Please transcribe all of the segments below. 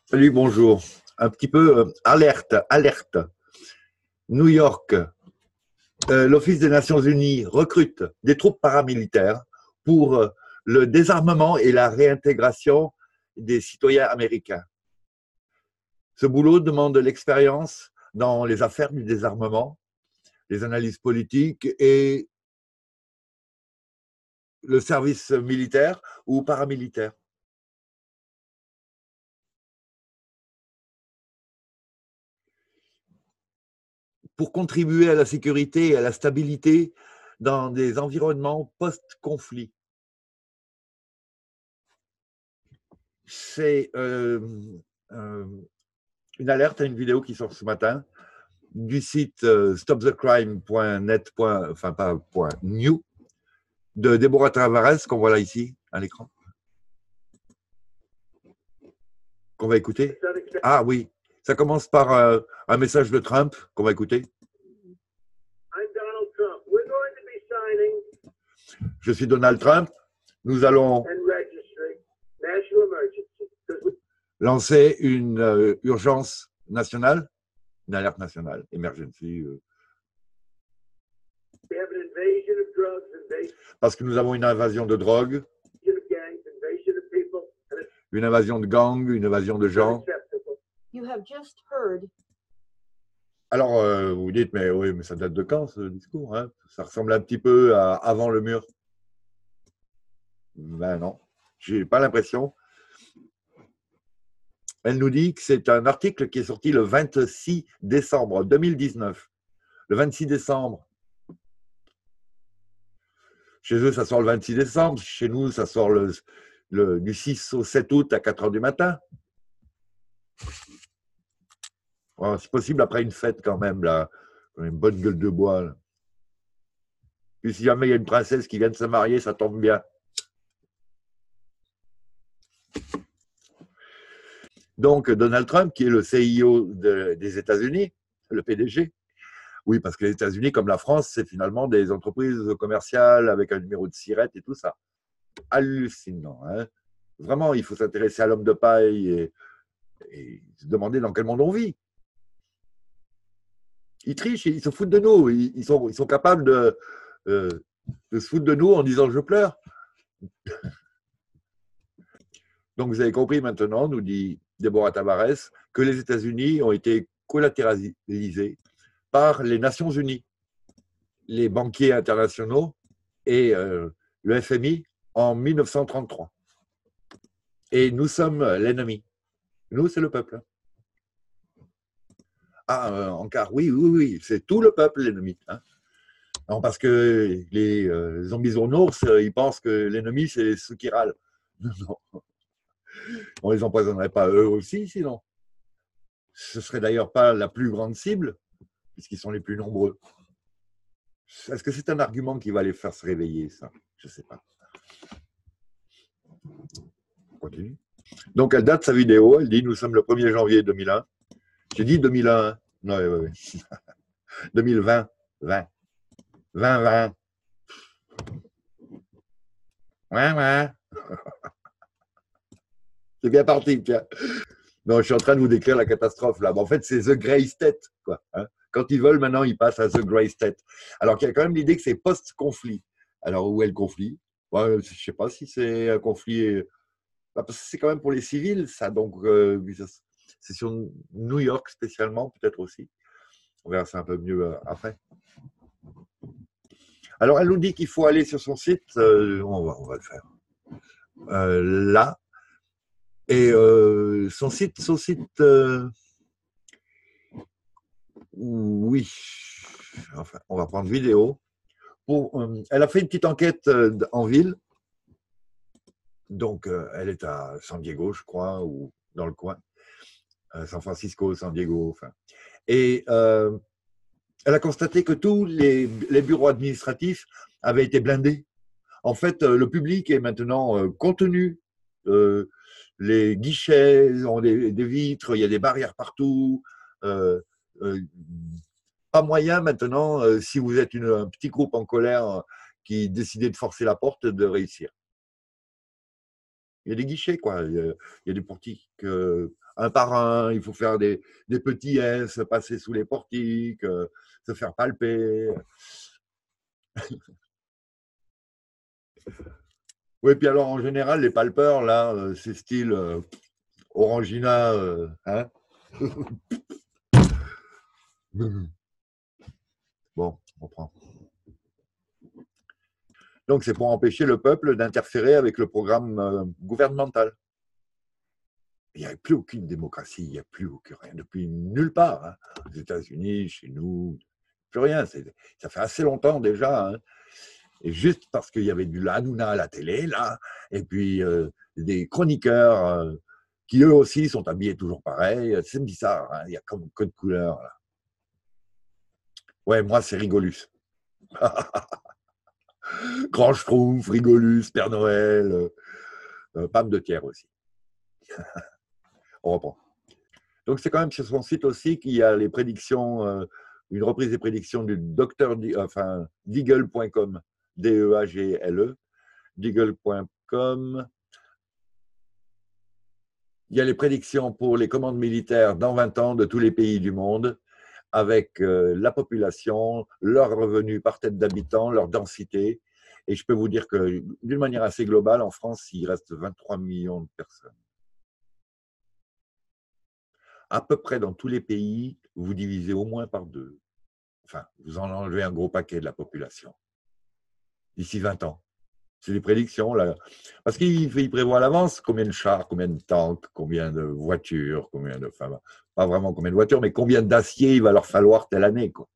Salut, bonjour. Un petit peu alerte, alerte. New York, l'Office des Nations Unies recrute des troupes paramilitaires pour le désarmement et la réintégration des citoyens américains. Ce boulot demande de l'expérience dans les affaires du désarmement, les analyses politiques et le service militaire ou paramilitaire. Pour contribuer à la sécurité et à la stabilité dans des environnements post-conflit. C'est une alerte à une vidéo qui sort ce matin du site stopthecrime.net, enfin pas .new, de Deborah Tavares, qu'on voit là ici, à l'écran, qu'on va écouter. Ah oui, ça commence par un message de Trump qu'on va écouter. Je suis Donald Trump. Nous allons lancer une urgence nationale, une alerte nationale, emergency. Parce que nous avons une invasion de drogue, une invasion de gangs, une invasion de gens. Alors, vous dites, mais oui, mais ça date de quand ce discours, hein? Ça ressemble un petit peu à avant le mur. Ben non, j'ai pas l'impression. Elle nous dit que c'est un article qui est sorti le 26 décembre 2019. Le 26 décembre. Chez eux, ça sort le 26 décembre. Chez nous, ça sort du 6 au 7 août à 4 heures du matin. C'est possible après une fête quand même, là. Une bonne gueule de bois. Là. Puis si jamais il y a une princesse qui vient de se marier, ça tombe bien. Donc, Donald Trump, qui est le CIO des États-Unis, le PDG, oui, parce que les États-Unis, comme la France, c'est finalement des entreprises commerciales avec un numéro de SIRET et tout ça. Hallucinant. Hein, vraiment, il faut s'intéresser à l'homme de paille et se demander dans quel monde on vit. Ils trichent, ils se foutent de nous. Ils sont capables de se foutre de nous en disant « je pleure ». Donc, vous avez compris maintenant, nous dit Deborah Tavares, que les États-Unis ont été collatéralisés par les Nations Unies, les banquiers internationaux et le FMI en 1933. Et nous sommes l'ennemi. Nous, c'est le peuple. Ah, encore, oui, oui, oui, c'est tout le peuple l'ennemi. Hein. Non, parce que les zombies ours, ils pensent que l'ennemi, c'est ceux qui râlent. Non, on les empoisonnerait pas eux aussi, sinon. Ce serait d'ailleurs pas la plus grande cible, puisqu'ils sont les plus nombreux. Est-ce que c'est un argument qui va les faire se réveiller, ça? Je ne sais pas. On continue. Donc, elle date sa vidéo, elle dit « Nous sommes le 1er janvier 2001 ». J'ai dit 2001. Non, ouais. 2020. 20. 2020. Ouais. C'est bien parti, tiens. Non, je suis en train de vous décrire la catastrophe, là. Bon, en fait, c'est The Grey State, quoi. Hein. Quand ils veulent, maintenant, ils passent à The Grey State. Alors qu'il y a quand même l'idée que c'est post-conflit. Alors, où est le conflit? Je ne sais pas si c'est un conflit... Parce que c'est quand même pour les civils, ça. Donc, c'est sur New York spécialement, peut-être aussi. On verra ça un peu mieux après. Alors, elle nous dit qu'il faut aller sur son site. On va le faire. Là. Et son site oui. Enfin, on va prendre vidéo. Elle a fait une petite enquête en ville. Donc, elle est à San Diego, je crois, ou dans le coin. San Francisco, San Diego, enfin. Et elle a constaté que tous les bureaux administratifs avaient été blindés. En fait, le public est maintenant contenu. Les guichets ont des vitres, il y a des barrières partout. Pas moyen maintenant, si vous êtes un petit groupe en colère qui décidait de forcer la porte, de réussir. Il y a des guichets, quoi. Il y a des portiques un par un, il faut faire des petits S, passer sous les portiques, se faire palper. Oui, puis alors en général, les palpeurs, là, c'est style Orangina, hein. Bon, on reprend. Donc, c'est pour empêcher le peuple d'interférer avec le programme gouvernemental. Il n'y a plus aucune démocratie, il n'y a plus aucun rien, depuis nulle part. Hein. Aux États-Unis, chez nous, plus rien. Ça fait assez longtemps déjà. Hein. Et juste parce qu'il y avait du Hanouna à la télé, là, et puis des chroniqueurs qui eux aussi sont habillés toujours pareil. C'est bizarre, hein. Il y a comme code couleur. Là. Ouais, moi, c'est Rigolus. Grand Schtroumpf, Rigolus, Père Noël, Pam de Thiers aussi. On reprend. Donc, c'est quand même sur son site aussi qu'il y a les prédictions, une reprise des prédictions du docteur, enfin, Deagle.com, D-E-A-G-L-E, Deagle.com. Il y a les prédictions pour les commandes militaires dans 20 ans de tous les pays du monde, avec la population, leurs revenus par tête d'habitant, leur densité. Et je peux vous dire que d'une manière assez globale, en France, il reste 23 millions de personnes. À peu près dans tous les pays, vous divisez au moins par 2. Enfin, vous en enlevez un gros paquet de la population. D'ici 20 ans. C'est des prédictions, là. Parce qu'il prévoit à l'avance combien de chars, combien de tanks, combien de voitures, combien de. Enfin, pas vraiment combien de voitures, mais combien d'acier il va leur falloir telle année, quoi.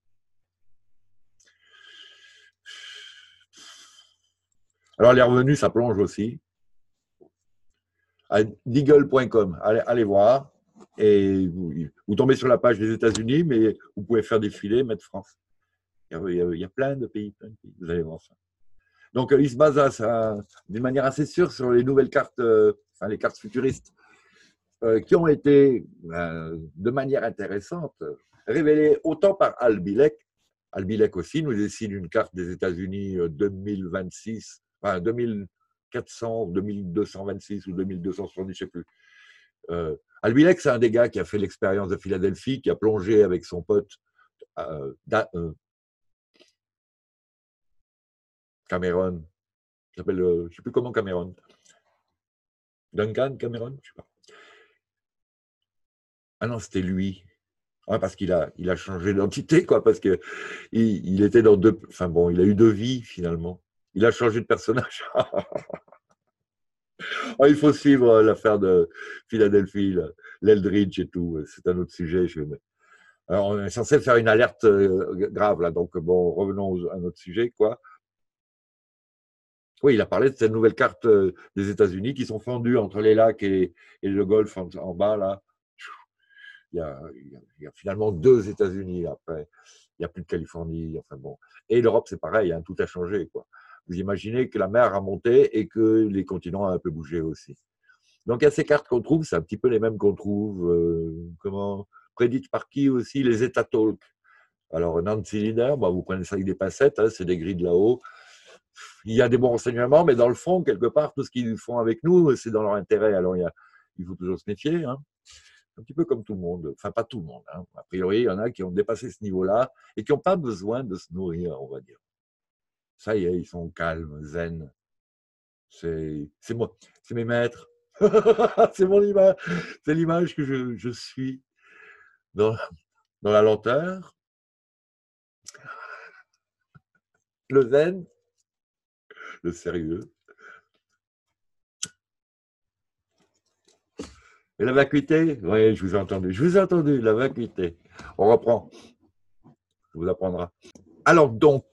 Alors, les revenus, ça plonge aussi. À Deagle.com, allez voir. Et vous tombez sur la page des États-Unis, mais vous pouvez faire défiler, mettre France. Il y a plein de pays, vous allez voir ça. Donc, il se base d'une manière assez sûre sur les nouvelles cartes, enfin les cartes futuristes, qui ont été, de manière intéressante, révélées autant par Al Bilek. Al Bilek aussi nous dessine une carte des États-Unis 2026, enfin 2400, 2226 ou 2270, je ne sais plus. Al Bilek, c'est un des gars qui a fait l'expérience de Philadelphie, qui a plongé avec son pote Cameron. Je ne sais plus comment Cameron. Duncan Cameron, je sais pas. Ah non, c'était lui. Ouais, parce qu'il a changé d'identité, quoi, parce que il était dans deux. Enfin bon, il a eu 2 vies finalement. Il a changé de personnage. Oh, il faut suivre l'affaire de Philadelphie, l'Eldridge et tout. C'est un autre sujet. Alors, on est censé faire une alerte grave là, donc bon, revenons à notre sujet, quoi. Oui, il a parlé de cette nouvelle carte des États-Unis qui sont fendues entre les lacs et le Golfe en bas là. Il y a finalement 2 États-Unis après. Il n'y a plus de Californie. Enfin bon. Et l'Europe, c'est pareil, hein, tout a changé, quoi. Vous imaginez que la mer a monté et que les continents ont un peu bougé aussi. Donc, il y a ces cartes qu'on trouve, c'est un petit peu les mêmes qu'on trouve, prédites par qui aussi, les États talk. Alors, Nancy Linder, vous prenez ça avec des pincettes, hein, c'est des grilles de là-haut. Il y a des bons renseignements, mais dans le fond, quelque part, tout ce qu'ils font avec nous, c'est dans leur intérêt. Alors, il faut toujours se méfier. Hein. Un petit peu comme tout le monde. Enfin, pas tout le monde. Hein. A priori, il y en a qui ont dépassé ce niveau-là et qui n'ont pas besoin de se nourrir, on va dire. Ça y est, ils sont calmes, zen. C'est moi, c'est mes maîtres. C'est mon image. C'est l'image que je suis dans la lenteur, le zen, le sérieux. Et la vacuité, oui, je vous ai entendu. Je vous ai entendu, la vacuité. On reprend. Je vous apprendra. Alors donc,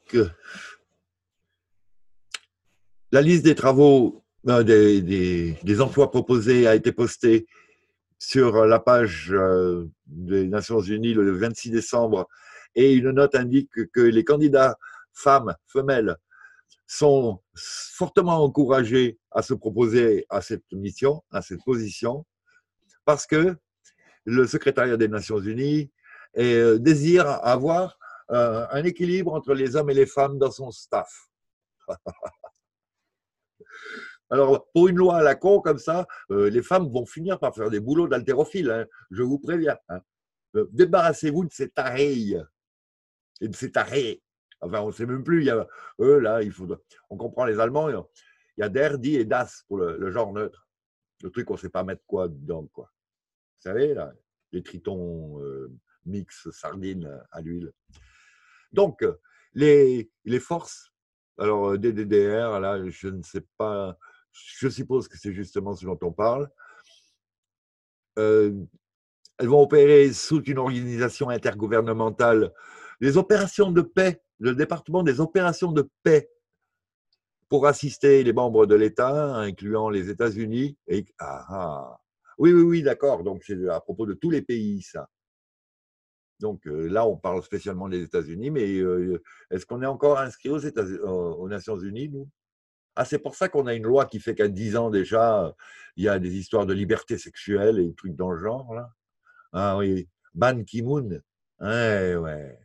la liste des travaux, des emplois proposés a été postée sur la page des Nations Unies le 26 décembre et une note indique que les candidats femmes, femelles, sont fortement encouragés à se proposer à cette mission, à cette position, parce que le secrétariat des Nations Unies désire avoir un équilibre entre les hommes et les femmes dans son staff. Alors, pour une loi à la con comme ça, les femmes vont finir par faire des boulots d'haltérophiles, hein, je vous préviens. Hein. Débarrassez-vous de ces tarés et de ces tarés. Enfin, on ne sait même plus. Il y a, eux, là, on comprend les Allemands. Il y a der, die et das pour le genre neutre. Le truc, on ne sait pas mettre quoi dedans, quoi. Vous savez, là, les tritons mix sardines à l'huile. Donc, les forces, alors DDR, là, je ne sais pas, je suppose que c'est justement ce dont on parle. Elles vont opérer sous une organisation intergouvernementale. Les opérations de paix, le département des opérations de paix, pour assister les membres de l'État, incluant les États-Unis. Oui, oui, oui, d'accord. Donc, c'est à propos de tous les pays, ça. Donc là, on parle spécialement des États-Unis, mais est-ce qu'on est encore inscrit aux Nations Unies, nous? Ah, c'est pour ça qu'on a une loi qui fait qu'à 10 ans déjà, il y a des histoires de liberté sexuelle et des trucs dans le genre, là. Ah oui, Ban Ki-moon. Ouais, ouais.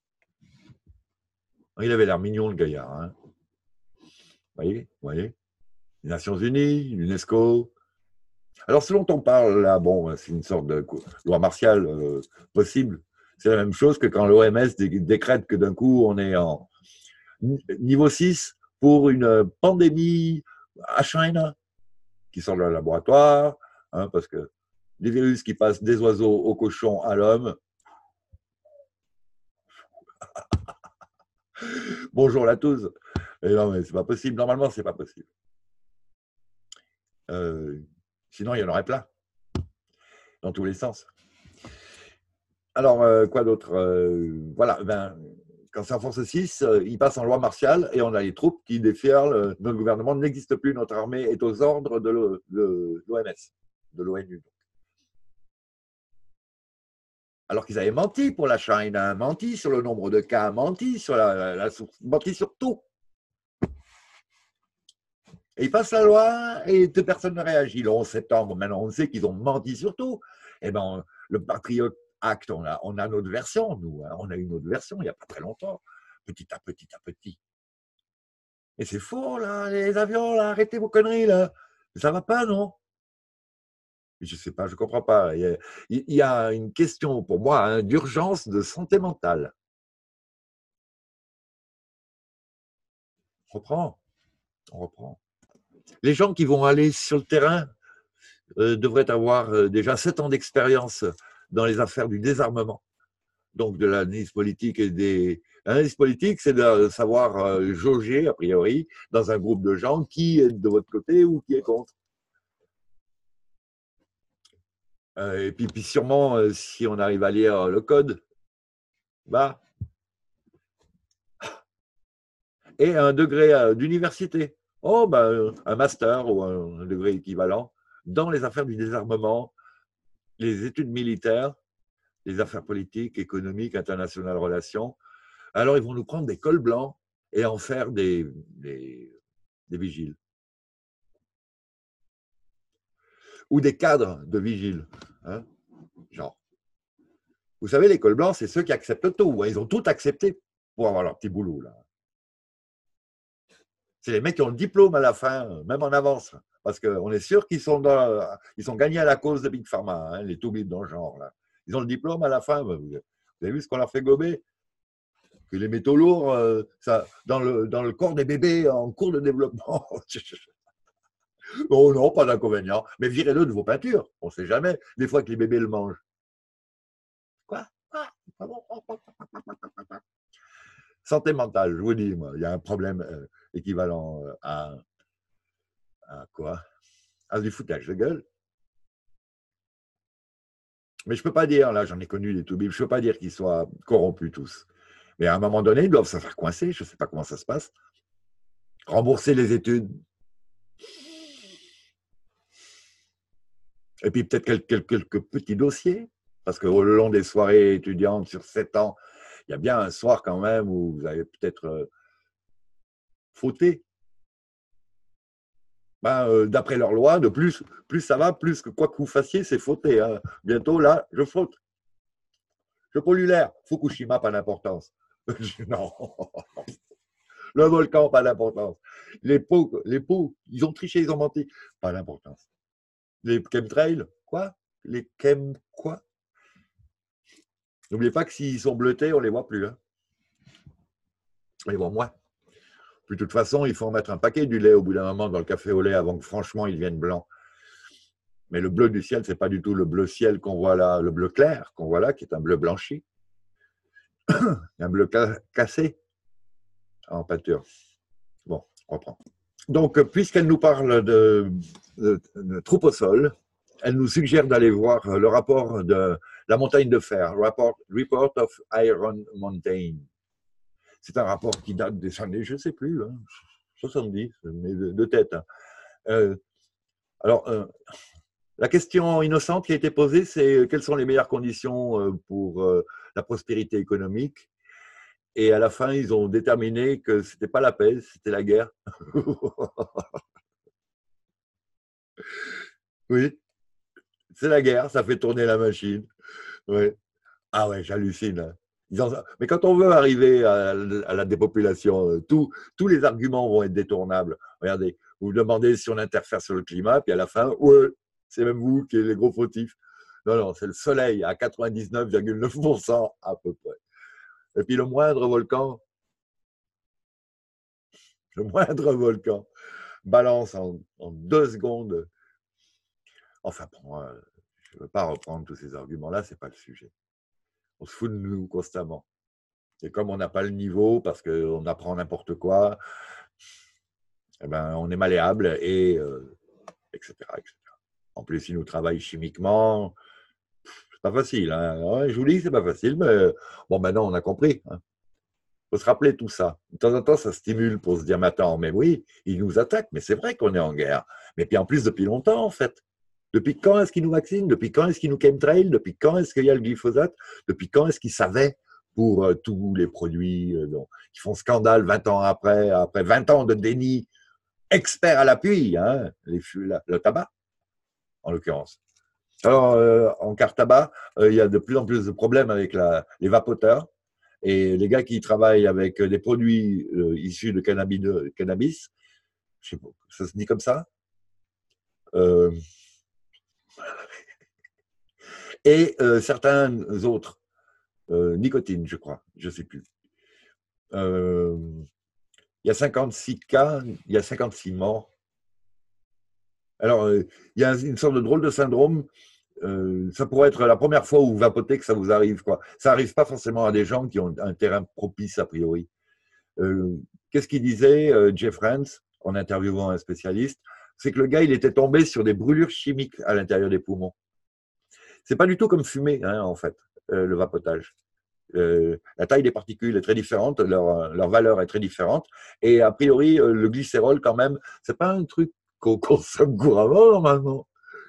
Il avait l'air mignon, le gaillard. Hein. Vous voyez les Nations Unies, l'UNESCO. Alors, ce dont on parle là, bon, c'est une sorte de loi martiale possible. C'est la même chose que quand l'OMS décrète que d'un coup, on est en niveau 6 pour une pandémie à China qui sort de le laboratoire, hein, parce que les virus qui passent des oiseaux aux cochons à l'homme. Bonjour la tous. Et non, mais c'est pas possible. Normalement, c'est pas possible. Sinon, il y en aurait plein, dans tous les sens. Alors, quoi d'autre voilà, ben, quand c'est en force 6, il passe en loi martiale et on a les troupes qui déferlent. Notre gouvernement n'existe plus, notre armée est aux ordres de l'OMS, de l'ONU. Alors qu'ils avaient menti pour la Chine, hein, menti sur le nombre de cas, menti sur menti sur tout. Et ils passent la loi et personne ne réagit. Le 11 septembre, maintenant, on sait qu'ils ont menti sur tout. Eh bien, le Patriot Act, on a notre version, nous. Hein. On a une autre version il n'y a pas très longtemps. Petit à petit à petit. Et c'est faux, là, les avions, là, arrêtez vos conneries, là. Ça va pas, non? Je sais pas, je comprends pas. Il y a une question, pour moi, hein, d'urgence de santé mentale. On reprend. Les gens qui vont aller sur le terrain devraient avoir déjà 7 ans d'expérience dans les affaires du désarmement. Donc, de l'analyse politique et des... L'analyse politique, c'est de savoir jauger, a priori, dans un groupe de gens, qui est de votre côté ou qui est contre. Et puis sûrement, si on arrive à lire le code, bah, et un degré d'université. Oh, bah, un master ou un degré équivalent dans les affaires du désarmement, les études militaires, les affaires politiques, économiques, internationales, relations. Alors, ils vont nous prendre des cols blancs et en faire des vigiles. Ou des cadres de vigiles. Hein, genre. Vous savez, les cols blancs, c'est ceux qui acceptent tout. Ils ont tout accepté pour avoir leur petit boulot. Là. C'est les mecs qui ont le diplôme à la fin, même en avance. Parce qu'on est sûr qu'ils sont gagnés à la cause de Big Pharma, hein, les toubibs dans le genre. Là. Ils ont le diplôme à la fin. Vous avez vu ce qu'on leur fait gober? Que les métaux lourds, ça, dans le corps des bébés en cours de développement. Oh non, pas d'inconvénient. Mais virez-le de vos peintures. On ne sait jamais, des fois que les bébés le mangent. Quoi? Santé mentale, je vous dis, moi, il y a un problème équivalent à quoi? À du foutage de gueule. Mais je ne peux pas dire, là, j'en ai connu des toubibs, je ne peux pas dire qu'ils soient corrompus tous. Mais à un moment donné, ils doivent se faire coincer, je ne sais pas comment ça se passe. Rembourser les études. Et puis peut-être quelques petits dossiers, parce qu'au long des soirées étudiantes sur 7 ans, il y a bien un soir quand même où vous avez peut-être fauté. Ben, d'après leur loi, de plus ça va, plus que quoi que vous fassiez, c'est fauté. Hein. Bientôt, là, je faute. Je pollue l'air. Fukushima, pas d'importance. Non. Le volcan, pas d'importance. Les pots, ils ont triché, ils ont menti, pas d'importance. Les chemtrails, quoi? Les chem, quoi? N'oubliez pas que s'ils sont bleutés, on ne les voit plus. Hein. Mais bon, moi. Puis, de toute façon, il faut en mettre un paquet du lait au bout d'un moment dans le café au lait avant que franchement il devienne blanc. Mais le bleu du ciel, ce n'est pas du tout le bleu ciel qu'on voit là, le bleu clair qu'on voit là, qui est un bleu blanchi. Un bleu cassé en peinture. Bon, on reprend. Donc, puisqu'elle nous parle de troupes au sol, elle nous suggère d'aller voir le rapport de la montagne de fer, Report of Iron Mountain. C'est un rapport qui date des années, je ne sais plus, hein, 70, mais de tête. Hein. Alors, la question innocente qui a été posée, c'est quelles sont les meilleures conditions pour la prospérité économique. Et à la fin, ils ont déterminé que ce n'était pas la paix, c'était la guerre. Oui, c'est la guerre, ça fait tourner la machine. Oui. Ah ouais, j'hallucine. Mais quand on veut arriver à la dépopulation, tous les arguments vont être détournables. Regardez, vous vous demandez si on interfère sur le climat, puis à la fin, ouais, c'est même vous qui êtes les gros fautifs. Non, non, c'est le soleil à 99,9% à peu près. Et puis le moindre volcan balance en 2 secondes. Enfin, bon, je ne veux pas reprendre tous ces arguments-là, ce n'est pas le sujet. On se fout de nous constamment. Et comme on n'a pas le niveau, parce qu'on apprend n'importe quoi, eh ben, on est malléable, et etc., etc. En plus, ils nous travaillent chimiquement. C'est pas facile. Hein. Ouais, je vous dis que c'est pas facile, mais bon, maintenant, on a compris. Hein. Faut se rappeler tout ça. De temps en temps, ça stimule pour se dire, mais attends, mais oui, ils nous attaquent, mais c'est vrai qu'on est en guerre. Mais puis en plus, depuis longtemps, en fait. Depuis quand est-ce qu'ils nous vaccinent? Depuis quand est-ce qu'ils nous chemtrail? Depuis quand est-ce qu'il y a le glyphosate? Depuis quand est-ce qu'ils savaient pour tous les produits qui font scandale 20 ans après 20 ans de déni, experts à l'appui, hein, le tabac, en l'occurrence. Alors, en car tabac, il y a de plus en plus de problèmes avec les vapoteurs. Et les gars qui travaillent avec des produits issus de cannabis, je sais pas, ça se dit comme ça, euh, et certains autres, nicotine, je crois, je ne sais plus. Il y a 56 cas, il y a 56 morts. Alors, il y a une sorte de drôle de syndrome. Ça pourrait être la première fois où vous vapotez que ça vous arrive, quoi. Ça n'arrive pas forcément à des gens qui ont un terrain propice a priori. Qu'est-ce qu'il disait, Jeff Rance, en interviewant un spécialiste? C'est que le gars, il était tombé sur des brûlures chimiques à l'intérieur des poumons. C'est pas du tout comme fumer, hein, en fait, le vapotage. La taille des particules est très différente, leur valeur est très différente, et a priori, le glycérol, quand même, c'est pas un truc qu'on consomme couramment, normalement.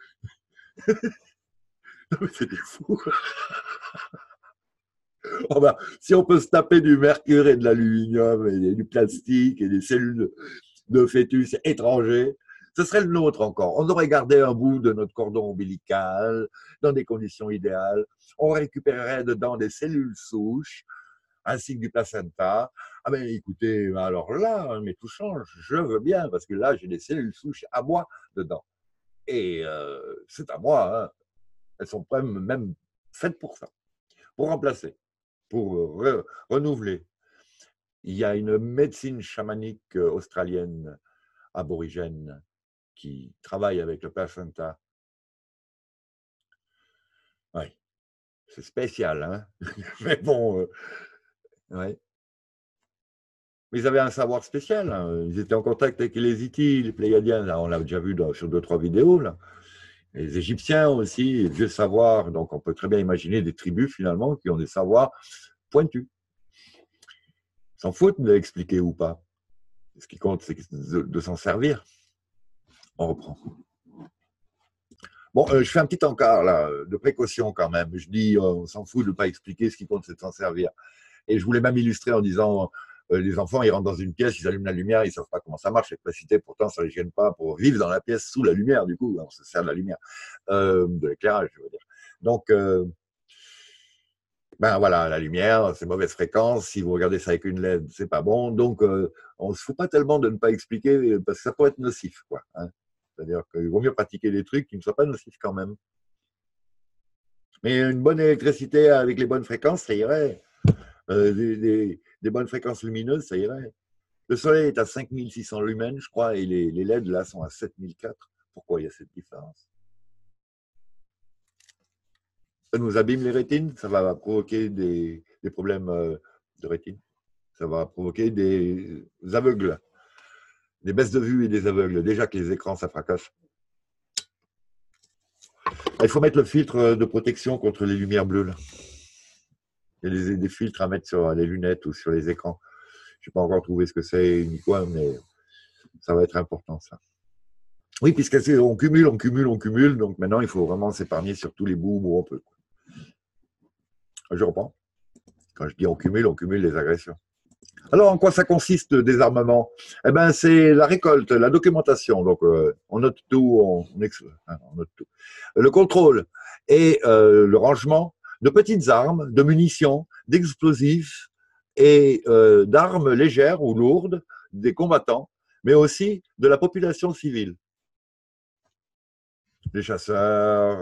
C'est des fous. Oh ben, si on peut se taper du mercure et de l'aluminium et du plastique et des cellules de fœtus étrangers, ce serait le nôtre encore. On aurait gardé un bout de notre cordon ombilical dans des conditions idéales. On récupérerait dedans des cellules souches ainsi que du placenta. Ah ben écoutez, alors là, mais tout change. Je veux bien parce que là, j'ai des cellules souches à moi dedans. Et c'est à moi. Hein. Elles sont même faites pour ça, pour remplacer, pour renouveler. Il y a une médecine chamanique australienne aborigène qui travaille avec le placenta. Oui, c'est spécial, hein. Mais bon, ouais. Mais ils avaient un savoir spécial. Hein. Ils étaient en contact avec les Hittite, les Pléiadiens. Là, on l'a déjà vu sur 2-3 vidéos. Là. Les Égyptiens aussi, les vieux savoirs. Donc, on peut très bien imaginer des tribus, finalement, qui ont des savoirs pointus. Ils s'en foutent de l'expliquer ou pas. Ce qui compte, c'est de s'en servir. On reprend. Bon, je fais un petit encart là, de précaution quand même. Je dis, on s'en fout de ne pas expliquer, ce qui compte, c'est de s'en servir. Et je voulais même illustrer en disant, les enfants, ils rentrent dans une pièce, ils allument la lumière, ils ne savent pas comment ça marche, l'électricité, pourtant, ça ne les gêne pas pour vivre dans la pièce sous la lumière, du coup, on se sert de la lumière, de l'éclairage, je veux dire. Donc, Ben voilà, la lumière, c'est mauvaise fréquence. Si vous regardez ça avec une LED, c'est pas bon. Donc, on ne se fout pas tellement de ne pas expliquer parce que ça peut être nocif, quoi. Hein. C'est-à-dire qu'il vaut mieux pratiquer des trucs qui ne soient pas nocifs quand même. Mais une bonne électricité avec les bonnes fréquences, ça irait. Des bonnes fréquences lumineuses, ça irait. Le soleil est à 5600 lumens, je crois, et les LED, là, sont à 7004. Pourquoi il y a cette différence? Ça nous abîme les rétines, ça va provoquer des problèmes de rétine. Ça va provoquer des aveugles, des baisses de vue et des aveugles. Déjà que les écrans, ça fracasse. Il faut mettre le filtre de protection contre les lumières bleues. Là. Il y a des filtres à mettre sur les lunettes ou sur les écrans. Je n'ai pas encore trouvé ce que c'est ni quoi, mais ça va être important, ça. Oui, puisqu'on cumule, on cumule, on cumule. Donc maintenant, il faut vraiment s'épargner sur tous les bouts où on peut. Je reprends. Quand je dis on cumule les agressions. Alors, en quoi ça consiste, le désarmement? Eh ben, c'est la récolte, la documentation. Donc, on note tout, on note tout. Le contrôle et le rangement de petites armes, de munitions, d'explosifs et d'armes légères ou lourdes des combattants, mais aussi de la population civile. Les chasseurs,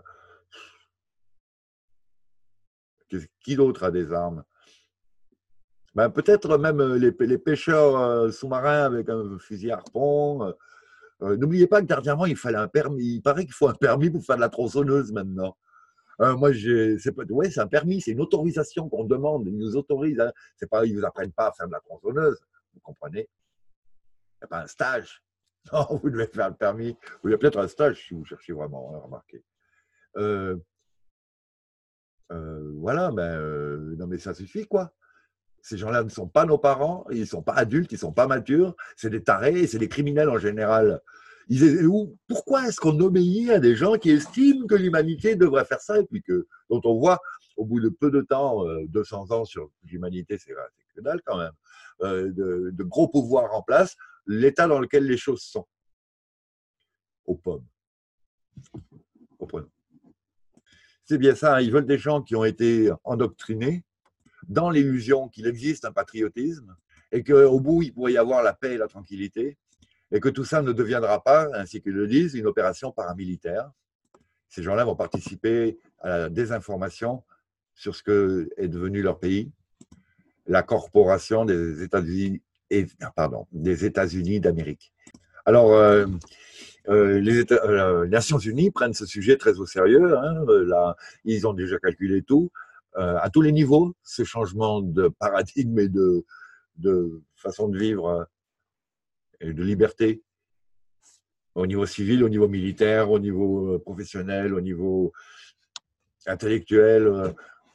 qui d'autre a des armes? Ben, peut-être même les pêcheurs sous-marins avec un fusil à harpon. N'oubliez pas que dernièrement, il fallait un permis. Il paraît qu'il faut un permis pour faire de la tronçonneuse maintenant. Moi, c'est un permis, c'est une autorisation qu'on demande. Ils nous autorisent. Hein. C'est pas, ils vous apprennent pas à faire de la tronçonneuse. Vous comprenez? Il n'y a pas un stage. Non, vous devez faire le permis. Ou il y a peut-être un stage si vous cherchez vraiment à remarquer. Voilà, non mais ça suffit quoi. Ces gens-là ne sont pas nos parents, ils ne sont pas adultes, ils ne sont pas matures, c'est des tarés, c'est des criminels en général. Pourquoi est-ce qu'on obéit à des gens qui estiment que l'humanité devrait faire ça et puis dont on voit au bout de peu de temps, 200 ans sur l'humanité, c'est que dalle quand même, de gros pouvoirs en place, l'état dans lequel les choses sont. Aux pommes. Comprenons. C'est bien ça, hein, ils veulent des gens qui ont été endoctrinés dans l'illusion qu'il existe un patriotisme et qu'au bout, il pourrait y avoir la paix et la tranquillité et que tout ça ne deviendra pas, ainsi qu'ils le disent, une opération paramilitaire. Ces gens-là vont participer à la désinformation sur ce que est devenu leur pays, la corporation des États-Unis d'Amérique. Alors, les Nations Unies prennent ce sujet très au sérieux. Hein, ils ont déjà calculé tout. À tous les niveaux, ce changement de paradigme et de façon de vivre et de liberté, au niveau civil, au niveau militaire, au niveau professionnel, au niveau intellectuel.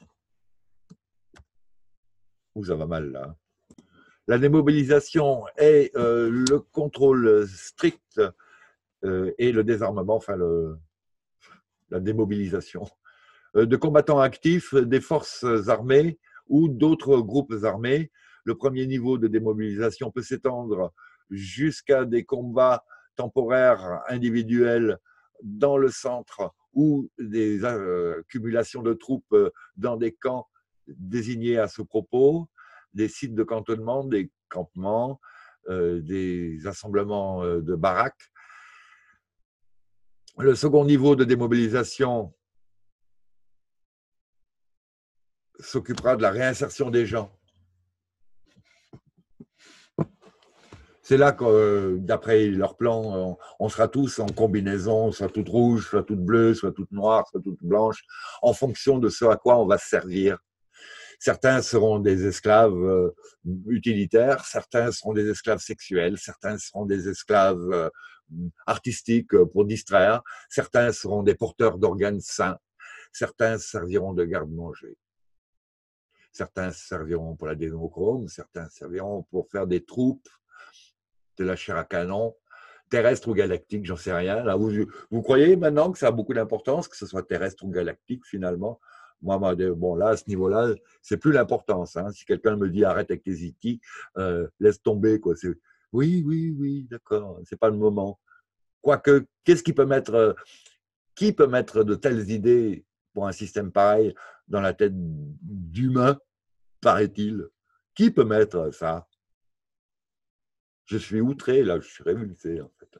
Où ça va mal là. La démobilisation et le contrôle strict et le désarmement, enfin la démobilisation de combattants actifs des forces armées ou d'autres groupes armés. Le premier niveau de démobilisation peut s'étendre jusqu'à des combats temporaires individuels dans le centre ou des accumulations de troupes dans des camps désignés à ce propos, des sites de cantonnement, des campements, des assemblements de baraques. Le second niveau de démobilisation s'occupera de la réinsertion des gens. C'est là que, d'après leur plan, on sera tous en combinaison, soit toute rouge, soit toute bleue, soit toute noire, soit toute blanche, en fonction de ce à quoi on va se servir. Certains seront des esclaves utilitaires, certains seront des esclaves sexuels, certains seront des esclaves artistiques pour distraire, certains seront des porteurs d'organes sains, certains serviront de garde-manger. Certains serviront pour la démochrome, certains serviront pour faire des troupes de la chair à canon, terrestre ou galactique, j'en sais rien. Là, vous croyez maintenant que ça a beaucoup d'importance, que ce soit terrestre ou galactique finalement? Moi, bon, là, à ce niveau-là, c'est plus l'importance. Hein. Si quelqu'un me dit arrête avec tes IT, laisse tomber. Quoi. Oui, d'accord, c'est pas le moment. Quoique, qui peut mettre de telles idées pour un système pareil dans la tête d'humain, paraît-il. Qui peut mettre ça? Je suis outré, là, je suis révulsé, en fait.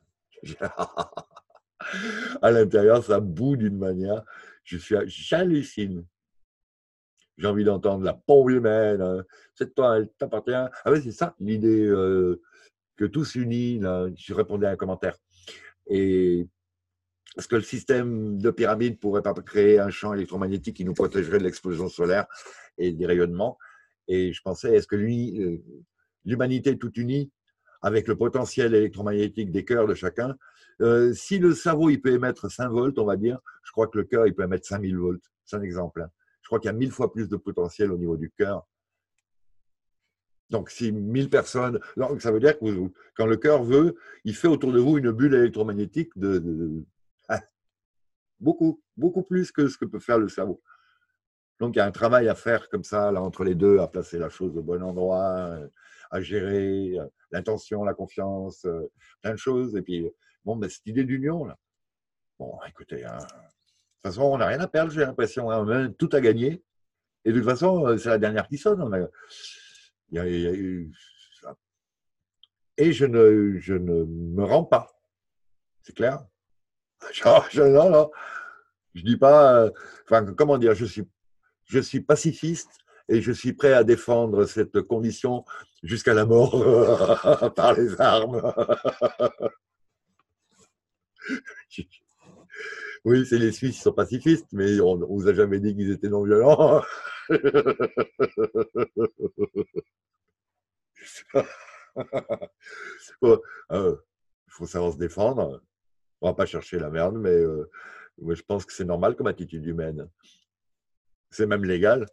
À l'intérieur, ça bout d'une manière. J'hallucine. J'ai envie d'entendre la pompe humaine. C'est toi, elle t'appartient. Ah oui, c'est ça, l'idée que tous unis. Là, je répondais à un commentaire. Et est-ce que le système de pyramide pourrait pas créer un champ électromagnétique qui nous protégerait de l'explosion solaire et des rayonnements? Et je pensais, est-ce que l'humanité toute unie, avec le potentiel électromagnétique des cœurs de chacun, si le cerveau il peut émettre 5 volts, on va dire, je crois que le cœur il peut émettre 5000 volts. C'est un exemple. Hein. Je crois qu'il y a 1000 fois plus de potentiel au niveau du cœur. Donc, si 1000 personnes, donc ça veut dire que quand le cœur veut, il fait autour de vous une bulle électromagnétique ah, beaucoup plus que ce que peut faire le cerveau. Donc, il y a un travail à faire comme ça, là, entre les deux, à placer la chose au bon endroit, à gérer l'intention, la confiance, plein de choses. Et puis, bon, ben, cette idée d'union, là. Bon, écoutez, hein, de toute façon, on n'a rien à perdre, j'ai l'impression. Hein, on a tout à gagner. Et de toute façon, c'est la dernière qui sonne. Il y a, et je ne me rends pas. C'est clair? Non, non. Je dis pas. Enfin, comment dire? Je suis pacifiste et je suis prêt à défendre cette condition jusqu'à la mort par les armes. Oui, c'est les Suisses qui sont pacifistes, mais on ne vous a jamais dit qu'ils étaient non violents. Bon, il faut savoir se défendre. On va pas chercher la merde, mais je pense que c'est normal comme attitude humaine. C'est même légal.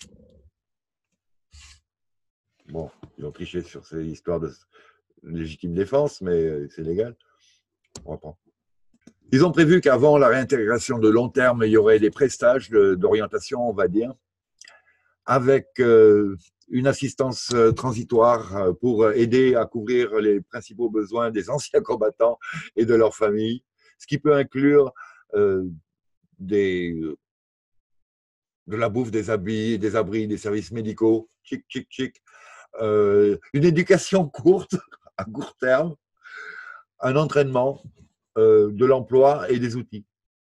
Bon, ils ont triché sur ces histoires de légitime défense, mais c'est légal. On reprend. Ils ont prévu qu'avant la réintégration de long terme, il y aurait des prestages d'orientation, on va dire, avec une assistance transitoire pour aider à couvrir les principaux besoins des anciens combattants et de leurs familles, ce qui peut inclure euh, des, de la bouffe, des habits, des abris, des services médicaux, chic, chic, chic, une éducation courte, à court terme, un entraînement, de l'emploi et des outils.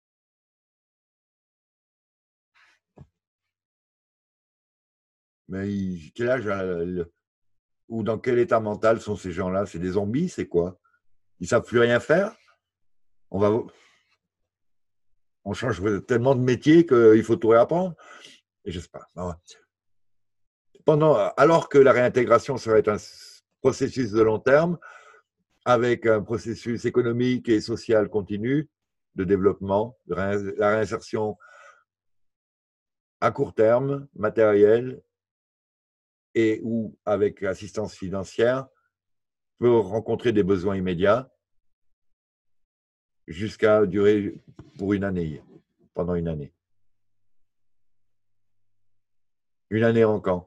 Mais quel âge ou dans quel état mental sont ces gens-là? C'est des zombies, c'est quoi? Ils savent plus rien faire? On va, on change tellement de métier qu'il faut tout réapprendre. Et je sais pas. Alors que la réintégration serait un processus de long terme, avec un processus économique et social continu de développement, la réinsertion à court terme, matérielle et ou avec assistance financière, peut rencontrer des besoins immédiats jusqu'à durer pour une année, pendant une année. Une année en camp.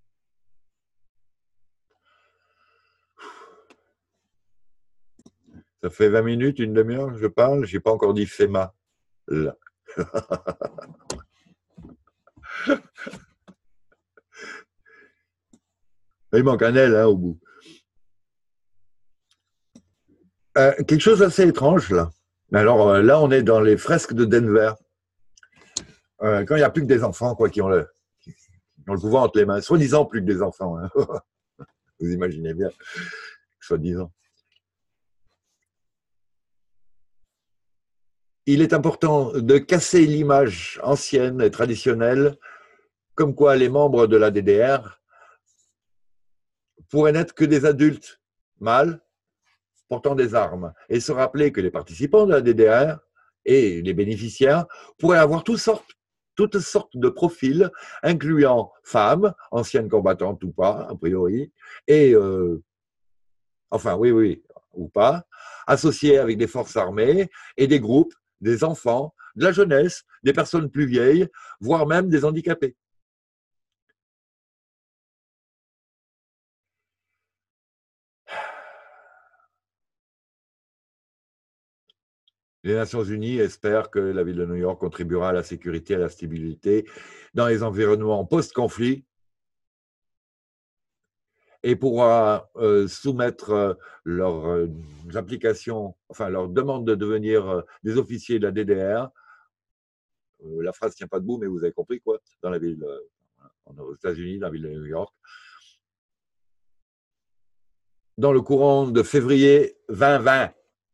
Ça fait 20 minutes, une demi-heure, je parle, j'ai pas encore dit FEMA. Là. Il manque un L hein, au bout. Quelque chose d'assez étrange là. Alors là, on est dans les fresques de Denver. Quand il n'y a plus que des enfants quoi, qui ont le pouvoir entre les mains. Soi-disant plus que des enfants. Hein. Vous imaginez bien. Soi-disant. Il est important de casser l'image ancienne et traditionnelle comme quoi les membres de la DDR pourraient n'être que des adultes mâles portant des armes et se rappeler que les participants de la DDR et les bénéficiaires pourraient avoir toutes sortes de profils, incluant femmes, anciennes combattantes ou pas, a priori, et enfin oui, oui, ou pas, associés avec des forces armées et des groupes, des enfants, de la jeunesse, des personnes plus vieilles, voire même des handicapés. Les Nations Unies espèrent que la ville de New York contribuera à la sécurité et à la stabilité dans les environnements post-conflit et pourra soumettre leurs applications, enfin leur demande de devenir des officiers de la DDR. La phrase ne tient pas debout, mais vous avez compris quoi, dans la ville, aux États-Unis, dans la ville de New York. Dans le courant de février 2020,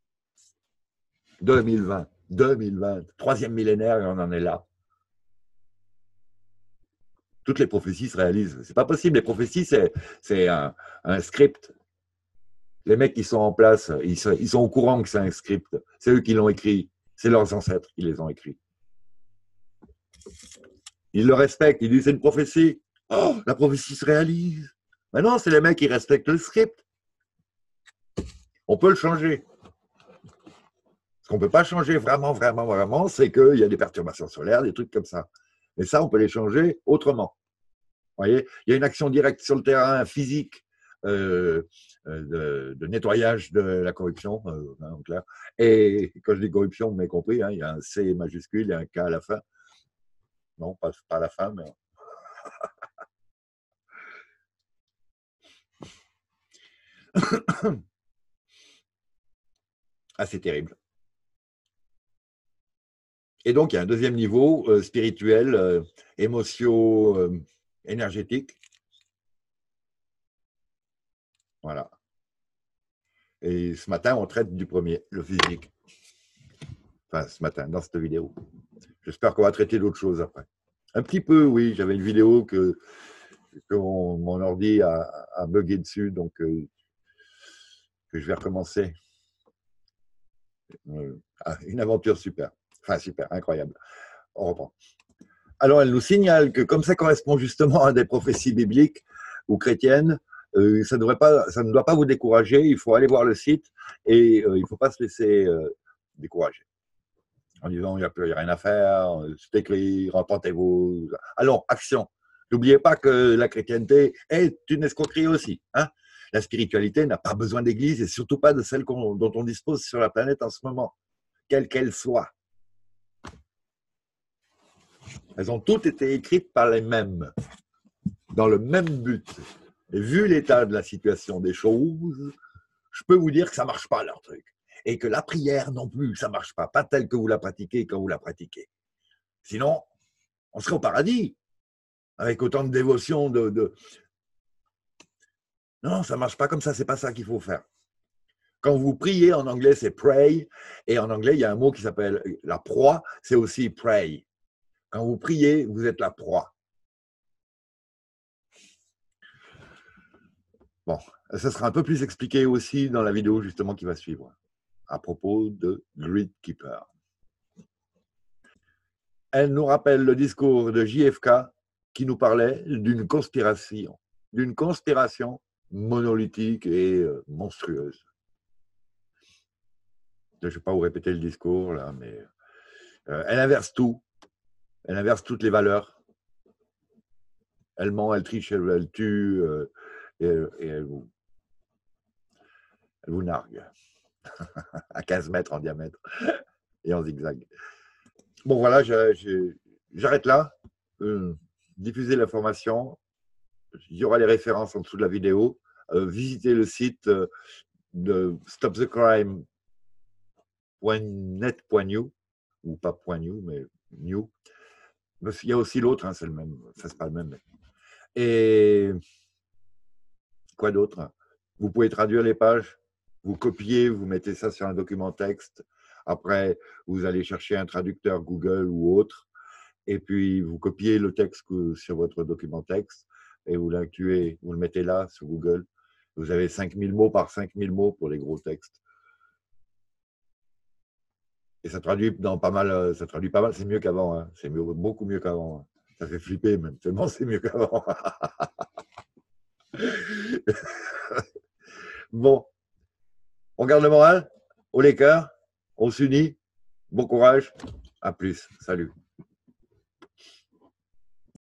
2020, troisième millénaire, et on en est là. Toutes les prophéties se réalisent. C'est pas possible. Les prophéties, c'est un script. Les mecs qui sont en place, ils sont au courant que c'est un script. C'est eux qui l'ont écrit. C'est leurs ancêtres qui les ont écrits. Ils le respectent. Ils disent c'est une prophétie. Oh, la prophétie se réalise. Mais non, c'est les mecs qui respectent le script. On peut le changer. Ce qu'on ne peut pas changer vraiment, c'est qu'il y a des perturbations solaires, des trucs comme ça. Mais ça, on peut les changer autrement. Vous voyez, il y a une action directe sur le terrain physique de nettoyage de la corruption, en clair. Et quand je dis corruption, vous m'avez compris, hein, il y a un C majuscule et un K à la fin. Non, pas à la fin, mais... Ah, c'est terrible. Et donc, il y a un deuxième niveau spirituel, énergétique. Voilà. Et ce matin, on traite du premier, le physique. Enfin, ce matin, dans cette vidéo. J'espère qu'on va traiter d'autres choses après. Un petit peu, oui. J'avais une vidéo que mon ordi a bugué dessus, donc que je vais recommencer. Une aventure super. Enfin, super, incroyable. On reprend. Alors, elle nous signale que comme ça correspond justement à des prophéties bibliques ou chrétiennes, ça ne doit pas vous décourager. Il faut aller voir le site et il ne faut pas se laisser décourager en disant il n'y a plus rien à faire, c'est écrit, repentez-vous. Allons, action. N'oubliez pas que la chrétienté est une escroquerie aussi. Hein. La spiritualité n'a pas besoin d'église et surtout pas de celle dont on dispose sur la planète en ce moment, quelle qu'elle soit. Elles ont toutes été écrites par les mêmes, dans le même but. Et vu l'état de la situation des choses, je peux vous dire que ça ne marche pas leur truc. Et que la prière non plus, ça ne marche pas. Pas telle que vous la pratiquez quand vous la pratiquez. Sinon, on serait au paradis, avec autant de dévotion. Non, ça ne marche pas comme ça, c'est pas ça qu'il faut faire. Quand vous priez, en anglais, c'est pray, et en anglais, il y a un mot qui s'appelle la proie, c'est aussi pray. Quand vous priez, vous êtes la proie. Bon, ça sera un peu plus expliqué aussi dans la vidéo justement qui va suivre, à propos de Grid Keeper. Elle nous rappelle le discours de JFK qui nous parlait d'une conspiration monolithique et monstrueuse. Je ne vais pas vous répéter le discours là, mais elle inverse tout. Elle inverse toutes les valeurs. Elle ment, elle triche, elle tue et elle vous nargue à 15 mètres en diamètre et en zigzag. Bon, voilà, j'arrête là. Diffuser l'information. Il y aura les références en dessous de la vidéo. Visitez le site de stopthecrime.net.new ou pas .new, mais new. Il y a aussi l'autre, hein, c'est le même. Enfin, c'est pas le même. Et quoi d'autre? Vous pouvez traduire les pages. Vous copiez, vous mettez ça sur un document texte. Après, vous allez chercher un traducteur Google ou autre. Et puis, vous copiez le texte sur votre document texte et vous l'incluez, vous le mettez là sur Google. Vous avez 5000 mots par 5000 mots pour les gros textes. Et ça traduit pas mal, c'est mieux qu'avant. Hein. C'est beaucoup mieux qu'avant. Hein. Ça fait flipper même, tellement c'est mieux qu'avant. Bon, on garde le moral, haut les cœurs, on s'unit, bon courage, à plus, salut.